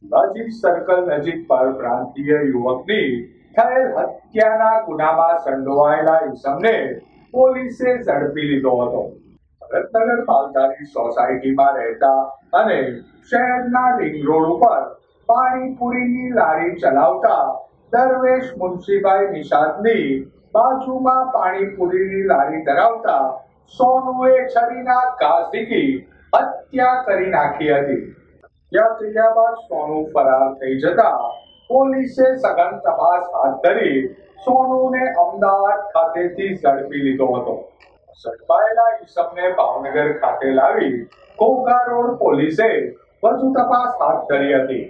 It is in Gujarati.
નજીક સર્કલ નજીક પરપ્રાંતીય યુવકની થયેલ હત્યાના ગુનામાં સંડોવાયેલા ઈસમને પોલીસે ઝડપી લીધો હતો. ભરતનગર માલધારી સોસાયટીમાં રહેતા અને શહેરના રિંગ રોડ ઉપર પાણીપુરીની લારી ચલાવતા દરવેશ મુનશીભાઈ નિષાદની બાજુમાં પાણીપુરીની લારી ધરાવતા સોનુએ છરીના ઘા ઝીકી હત્યા કરી નાખી હતી. હત્યા કર્યા બાદ સોનુ ફરાર થઈ જતા પોલીસે સઘન તપાસ હાથ ધરી સોનુને અમદાવાદ ખાતેથી ઝડપી લીધો હતો. ઝડપાયેલા ઈસમને ભાવનગર ખાતે લાવી ઘોઘા રોડ પોલીસે વધુ તપાસ હાથ ધરી હતી.